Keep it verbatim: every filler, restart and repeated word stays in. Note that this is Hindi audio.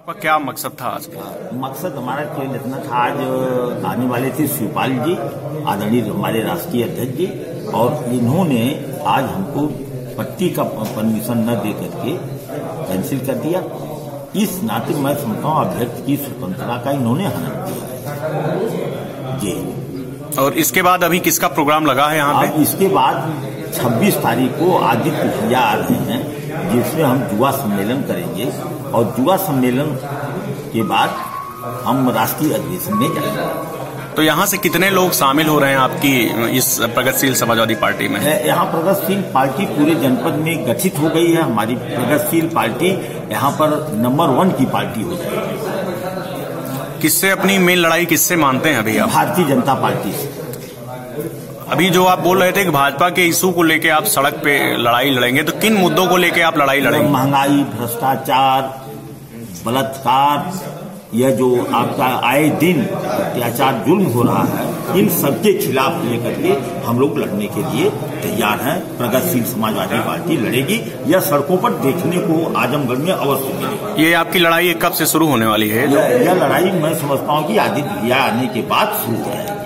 आपका क्या मकसद था आज का? मकसद हमारा केवल इतना था, आज आने वाले थे शिवपाल जी, आदरणीय हमारे राष्ट्रीय अध्यक्ष जी, और इन्होंने आज हमको पट्टी का परमिशन न दे करके कैंसिल कर दिया। इस नाते मैं समझता हूँ अध्यक्ष की स्वतंत्रता का इन्होंने हनन किया जी। और इसके बाद अभी किसका प्रोग्राम लगा है यहाँ पे? इसके बाद छब्बीस तारीख को आदित्य भैया आ रहे हैं, जिसमें हम युवा सम्मेलन करेंगे, और युवा सम्मेलन के बाद हम राष्ट्रीय अधिवेशन में जाएंगे। तो यहाँ से कितने लोग शामिल हो रहे हैं आपकी इस प्रगतिशील समाजवादी पार्टी में? यहाँ प्रगतिशील पार्टी पूरे जनपद में गठित हो गई है। हमारी प्रगतिशील पार्टी यहाँ पर नंबर वन की पार्टी हो जाएगी। किससे अपनी मेन लड़ाई किससे मानते हैं अभी आप? भारतीय जनता पार्टी से। अभी जो आप बोल रहे थे कि भाजपा के इशू को लेके आप सड़क पे लड़ाई लड़ेंगे, तो किन मुद्दों को लेके आप लड़ाई लड़ेंगे? महंगाई, भ्रष्टाचार, बलात्कार, यह जो आपका आए दिन अत्याचार जुल्म हो रहा है, इन सबके खिलाफ लेकर के हम लोग लड़ने के लिए तैयार हैं। प्रगतिशील समाजवादी पार्टी लड़ेगी। यह सड़कों पर देखने को आजमगढ़ में अवश्य मिलेगी। ये आपकी लड़ाई कब से शुरू होने वाली है? यह, यह लड़ाई मैं समझता हूँ कि आदित्य भैया आने के बाद शुरू हो जाएगी।